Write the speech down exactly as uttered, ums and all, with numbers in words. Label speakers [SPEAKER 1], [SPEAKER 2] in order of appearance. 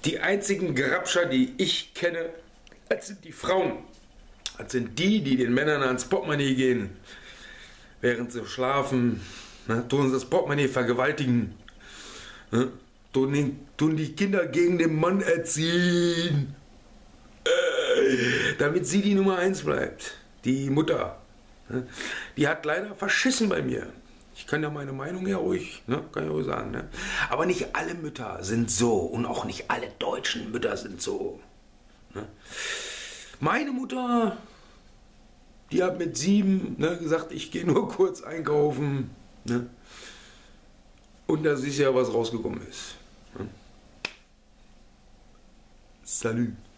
[SPEAKER 1] Die einzigen Grabscher, die ich kenne, das sind die Frauen. Das sind die, die den Männern ans Portemonnaie gehen, während sie schlafen, ne, tun sie das Portemonnaie vergewaltigen, ne, tun, den, tun die Kinder gegen den Mann erziehen, äh, damit sie die Nummer eins bleibt. Die Mutter, ne, die hat leider verschissen bei mir. Ich kann ja meine Meinung ja ruhig, ne, kann ich ruhig sagen. Ne? Aber nicht alle Mütter sind so und auch nicht alle deutschen Mütter sind so. Ne? Meine Mutter, die hat mit sieben, ne, gesagt, ich gehe nur kurz einkaufen. Ne? Und da siehst du ja, was rausgekommen ist. Ne? Salut.